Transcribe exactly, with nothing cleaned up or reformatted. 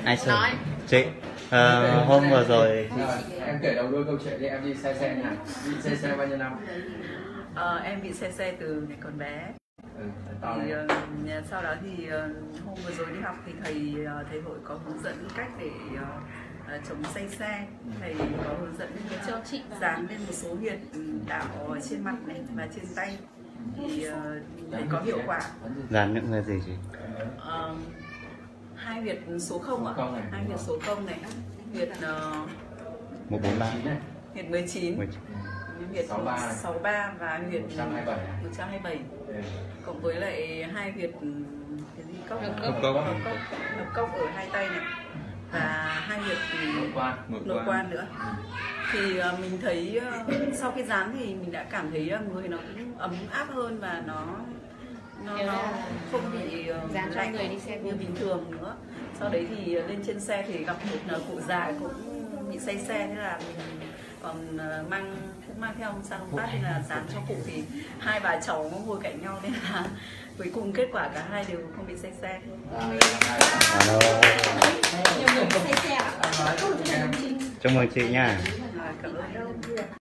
Ai sợ? Chị. À, hôm vừa rồi em kể đầu đuôi câu chuyện đi, em đi xe xe nhà, đi xe xe bao nhiêu năm? Ờ, em bị xe xe từ ngày còn bé. Ừ, thì uh, sau đó thì uh, hôm vừa rồi đi học thì thầy uh, thầy hội có hướng dẫn cách để uh, uh, chống say xe. Thầy có hướng dẫn cho chị dán lên một số huyệt đạo ở trên mặt này và trên tay thì uh, thầy có hiệu quả. dán những người gì chị? Uh, hai huyệt số không ạ, hai huyệt số không này, huyệt uh, một bốn ba, huyệt mười chín, huyệt sáu ba và huyệt một trăm hai mươi bảy, cộng với lại hai huyệt cái gì cốc hợp cốc hợp cốc ở hai tay này và hai huyệt nội quan nữa. Thì uh, mình thấy uh, sau khi dán thì mình đã cảm thấy uh, người nó cũng ấm áp hơn và nó nó, nó không bị uh, dán cho người đi xe như bình thường nữa. Sau đấy thì uh, lên trên xe thì gặp một uh, cụ già cũng bị say xe, thế là mình còn uh, mang cũng mang theo sang công tác nên là dán cho cụ, thì hai bà cháu ngồi cạnh nhau nên là cuối cùng kết quả cả hai đều không bị say xe. Chúc mừng chị nha.